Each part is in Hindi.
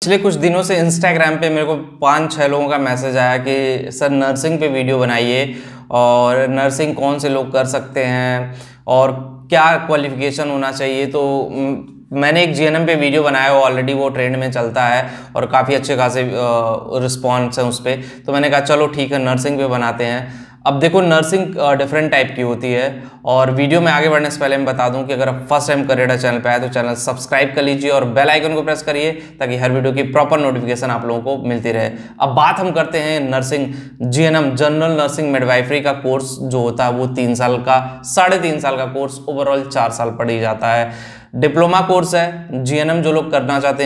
पिछले कुछ दिनों से इंस्टाग्राम पे मेरे को 5-6 लोगों का मैसेज आया कि सर नर्सिंग पे वीडियो बनाइए और नर्सिंग कौन से लोग कर सकते हैं और क्या क्वालिफिकेशन होना चाहिए। तो मैंने एक जीएनएम पे वीडियो बनाया है, ऑलरेडी वो ट्रेंड में चलता है और काफ़ी अच्छे खासे रिस्पॉन्स हैं उस पर। तो मैंने कहा चलो ठीक है नर्सिंग पे बनाते हैं। अब देखो नर्सिंग डिफरेंट टाइप की होती है और वीडियो में आगे बढ़ने से पहले मैं बता दूं कि अगर आप फर्स्ट टाइम करेडा चैनल पे आए तो चैनल सब्सक्राइब कर लीजिए और बेल आइकन को प्रेस करिए ताकि हर वीडियो की प्रॉपर नोटिफिकेशन आप लोगों को मिलती रहे। अब बात हम करते हैं nursing GNM general nursing midwifery का कोर्स जो होता है वो 3 साल का 3.5 साल का कोर्स ओवरऑल 4 साल पढ़ी जाता है। डिप्लोमा कोर्स है। जीएनएम जो लोग करना चाहते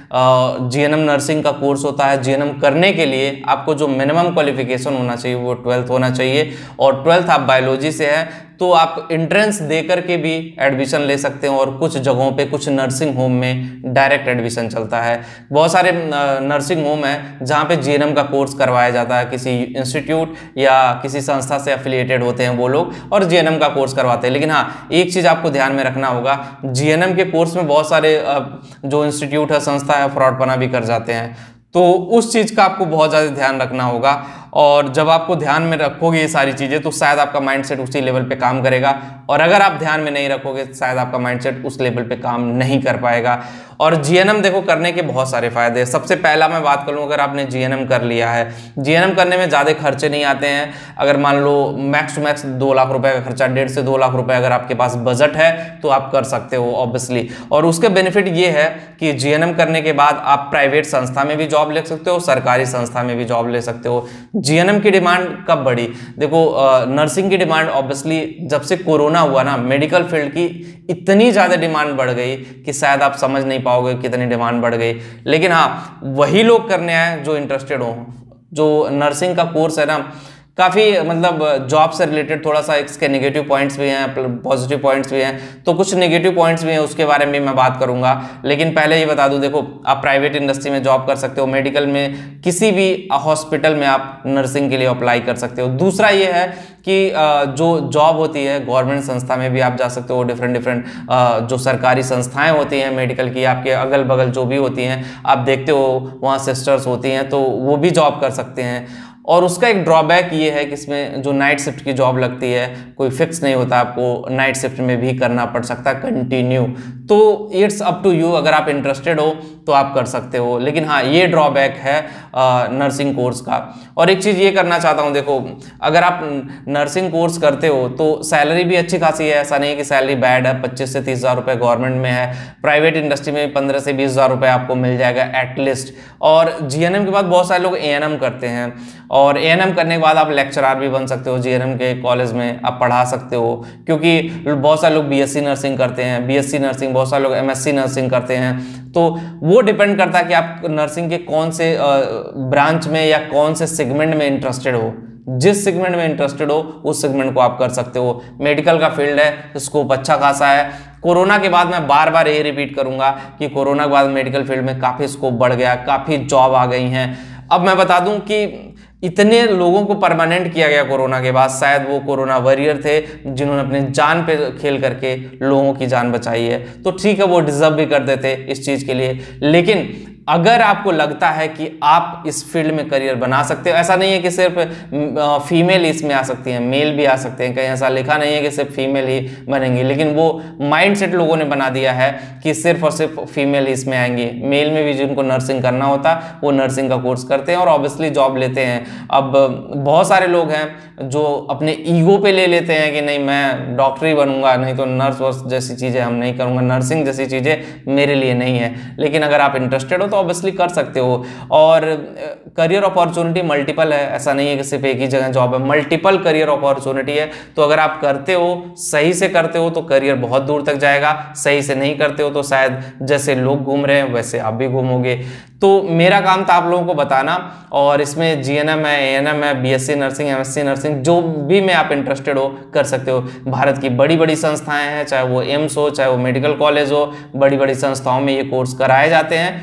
हैं जीएनएम नर्सिंग का कोर्स होता है। जीएनएम करने के लिए आपको जो मिनिमम क्वालिफिकेशन होना चाहिए वो 12th होना चाहिए और 12th आप बायोलॉजी से है तो आप एंट्रेंस दे करके भी एडमिशन ले सकते हैं और कुछ जगहों पे कुछ नर्सिंग होम में डायरेक्ट एडमिशन चलता है। बहुत सारे नर्सिंग होम हैं जहाँ पे जीएनएम का कोर्स करवाया जाता है, किसी इंस्टीट्यूट या किसी संस्था से एफिलिएटेड होते हैं वो लोग और जीएनएम का कोर्स करवाते हैं। लेकिन हाँ, एक चीज़ आपको ध्यान में रखना होगा, जीएनएम के कोर्स में बहुत सारे जो इंस्टीट्यूट है संस्था है फ्रॉडपना भी कर जाते हैं, तो उस चीज़ का आपको बहुत ज़्यादा ध्यान रखना होगा। और जब आपको ध्यान में रखोगे ये सारी चीज़ें तो शायद आपका माइंडसेट उसी लेवल पे काम करेगा और अगर आप ध्यान में नहीं रखोगे शायद आपका माइंडसेट उस लेवल पे काम नहीं कर पाएगा। और जीएनएम देखो करने के बहुत सारे फायदे हैं। सबसे पहला मैं बात करूँ, अगर आपने जीएनएम कर लिया है, जीएनएम करने में ज़्यादा खर्चे नहीं आते हैं। अगर मान लो मैक्स टू मैक्स 2 लाख रुपए का खर्चा, 1.5 से 2 लाख रुपए अगर आपके पास बजट है तो आप कर सकते हो ऑब्वियसली। और उसके बेनिफिट ये है कि जीएनएम करने के बाद आप प्राइवेट संस्था में भी जॉब ले सकते हो, सरकारी संस्था में भी जॉब ले सकते हो। जीएनएम की डिमांड कब बढ़ी? देखो नर्सिंग की डिमांड ऑब्वियसली जब से कोरोना हुआ ना, मेडिकल फील्ड की इतनी ज़्यादा डिमांड बढ़ गई कि शायद आप समझ नहीं पाओगे कितनी डिमांड बढ़ गई। लेकिन हाँ, वही लोग करने आए जो इंटरेस्टेड हो। जो नर्सिंग का कोर्स है ना, काफ़ी मतलब जॉब से रिलेटेड थोड़ा सा इसके नेगेटिव पॉइंट्स भी हैं, पॉजिटिव पॉइंट्स भी हैं, तो कुछ नेगेटिव पॉइंट्स भी हैं उसके बारे में मैं बात करूंगा। लेकिन पहले ये बता दूं, देखो आप प्राइवेट इंडस्ट्री में जॉब कर सकते हो, मेडिकल में किसी भी हॉस्पिटल में आप नर्सिंग के लिए अप्लाई कर सकते हो। दूसरा ये है कि जो जॉब होती है गवर्नमेंट संस्था में भी आप जा सकते हो। डिफरेंट जो सरकारी संस्थाएं होती हैं मेडिकल की, आपके अगल बगल जो भी होती हैं आप देखते हो वहाँ सिस्टर्स होती हैं तो वो भी जॉब कर सकते हैं। और उसका एक ड्रॉबैक ये है कि इसमें जो नाइट शिफ्ट की जॉब लगती है कोई फिक्स नहीं होता, आपको नाइट शिफ्ट में भी करना पड़ सकता है कंटिन्यू। तो इट्स अप टू यू, अगर आप इंटरेस्टेड हो तो आप कर सकते हो। लेकिन हाँ, ये ड्रॉबैक है नर्सिंग कोर्स का। और एक चीज़ ये करना चाहता हूँ, देखो अगर आप नर्सिंग कोर्स करते हो तो सैलरी भी अच्छी खासी है, ऐसा नहीं है कि सैलरी बैड है। 25 से 30 हज़ार रुपये गवर्नमेंट में है, प्राइवेट इंडस्ट्री में 15 से 20 हज़ार रुपये आपको मिल जाएगा एटलीस्ट। और जीएनएम के बाद बहुत सारे लोग एएनएम करते हैं और एएनएम करने के बाद आप लेक्चरर भी बन सकते हो, जीएनएम के कॉलेज में आप पढ़ा सकते हो। क्योंकि बहुत सारे लोग बीएससी नर्सिंग करते हैं, बीएससी नर्सिंग, बहुत सारे लोग एमएससी नर्सिंग करते हैं। तो वो डिपेंड करता है कि आप नर्सिंग के कौन से ब्रांच में या कौन से सेगमेंट में इंटरेस्टेड हो। जिस सेगमेंट में इंटरेस्टेड हो उस सेगमेंट को आप कर सकते हो। मेडिकल का फील्ड है, स्कोप अच्छा खासा है। कोरोना के बाद मैं बार बार यही रिपीट करूंगा कि कोरोना के बाद मेडिकल फील्ड में काफ़ी स्कोप बढ़ गया, काफ़ी जॉब आ गई हैं। अब मैं बता दूं कि इतने लोगों को परमानेंट किया गया कोरोना के बाद, शायद वो कोरोना वॉरियर थे जिन्होंने अपने जान पे खेल करके लोगों की जान बचाई है। तो ठीक है, वो डिजर्व भी करते थे इस चीज़ के लिए। लेकिन अगर आपको लगता है कि आप इस फील्ड में करियर बना सकते हो, ऐसा नहीं है कि सिर्फ फीमेल इसमें आ सकती हैं, मेल भी आ सकते हैं, कहीं ऐसा लिखा नहीं है कि सिर्फ फीमेल ही बनेंगी। लेकिन वो माइंडसेट लोगों ने बना दिया है कि सिर्फ और सिर्फ फीमेल इसमें आएंगी। मेल में भी जिनको नर्सिंग करना होता वो नर्सिंग का कोर्स करते हैं और ऑब्वियसली जॉब लेते हैं। अब बहुत सारे लोग हैं जो अपने ईगो पे ले लेते हैं कि नहीं मैं डॉक्टर ही बनूंगा, नहीं तो नर्स वर्स जैसी चीज़ें हम नहीं करूँगा, नर्सिंग जैसी चीज़ें मेरे लिए नहीं है। लेकिन अगर आप इंटरेस्टेड हो तो ऑब्वियसली कर सकते हो। और करियर अपॉर्चुनिटी मल्टीपल है, ऐसा नहीं है कि सिर्फ एक ही जगह जॉब है, मल्टीपल करियर अपॉर्चुनिटी है। तो अगर आप करते हो, सही से करते हो तो करियर बहुत दूर तक जाएगा, सही से नहीं करते हो तो शायद जैसे लोग घूम रहे हैं वैसे आप भी घूमोगे। तो मेरा काम था आप लोगों को बताना। और इसमें जीएनएम है, एएनएम है, बीएससी नर्सिंग, एमएससी नर्सिंग, जो भी में आप इंटरेस्टेड हो कर सकते हो। भारत की बड़ी बड़ी संस्थाएं हैं, चाहे वो एम्स हो, चाहे वो मेडिकल कॉलेज हो, बड़ी बड़ी संस्थाओं में ये कोर्स कराए जाते हैं। वहाँ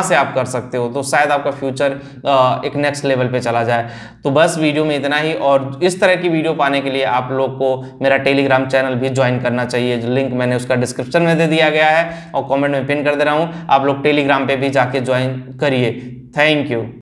वहाँ से आप कर सकते हो, तो शायद आपका फ्यूचर एक नेक्स्ट लेवल पे चला जाए। तो बस वीडियो में इतना ही, और इस तरह की वीडियो पाने के लिए आप लोग को मेरा टेलीग्राम चैनल भी ज्वाइन करना चाहिए। लिंक मैंने उसका डिस्क्रिप्शन में दे दिया गया है और कमेंट में पिन कर दे रहा हूँ, आप लोग टेलीग्राम पे भी जाके ज्वाइन करिए। Thank you.